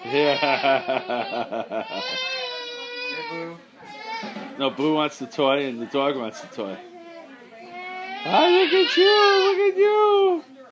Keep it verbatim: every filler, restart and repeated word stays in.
Yeah. Hey, Boo. No, Boo wants the toy and the dog wants the toy. Ah, look at you! Look at you!